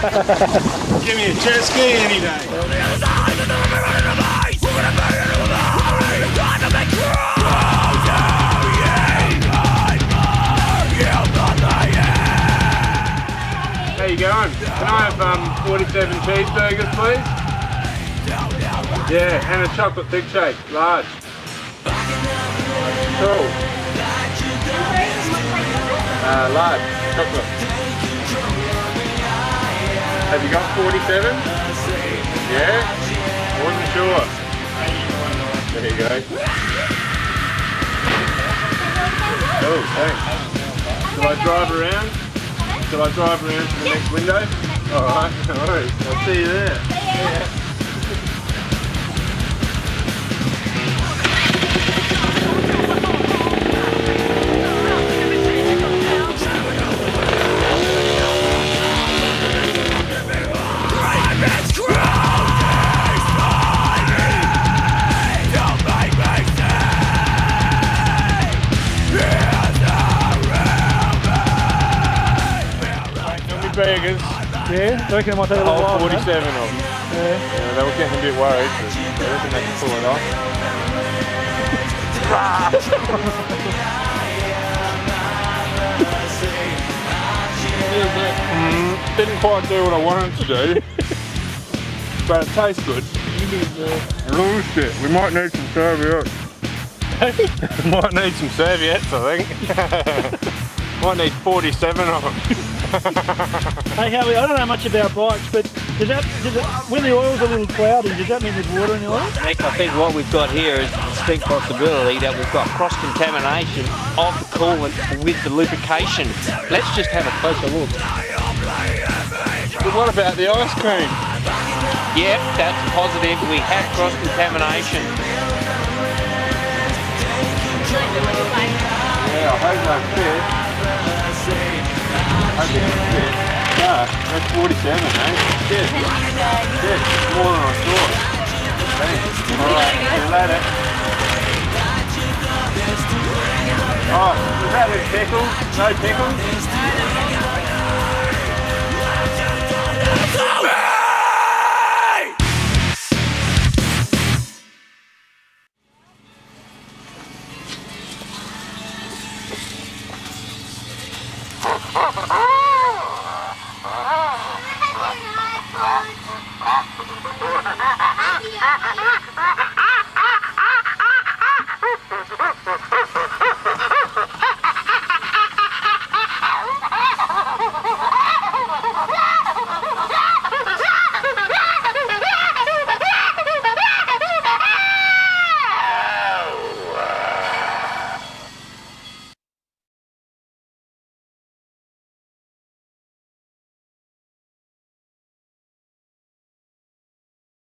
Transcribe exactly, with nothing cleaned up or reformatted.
Give me a jet ski any day. How you going? Can I have um, forty-seven cheeseburgers, please? Yeah, and a chocolate thick shake, large. Cool. Uh, large, chocolate. Have you got forty-seven? Yeah? I wasn't sure. There you go. Cool, thanks. Shall I drive around? Shall I drive around to the next window? Alright, no worries. I'll see you there. Yeah. Burgers. Yeah, I reckon I might take a little while. forty-seven of them. Yeah. Yeah, they were getting a bit worried, but I reckon they can pull it off. mm, didn't quite do what I wanted to do, but it tastes good. Oh shit, we might need some serviettes. We might need some serviettes, I think. Might need forty-seven of them. Hey Howie, I don't know much about bikes, but does that, does it, when the oil's a little cloudy, does that mean there's water in the oil? Nick, I think what we've got here is a distinct possibility that we've got cross-contamination of the coolant with the lubrication. Let's just have a closer look. But what about the ice cream? Yep, that's positive. We have cross-contamination. Yeah, I hope that's fit. I think it's fit. Yeah, that's forty-seven, eh? Shit. Shit, more than I thought. Thanks. Alright, see you later. Oh, is that with pickles? No pickles?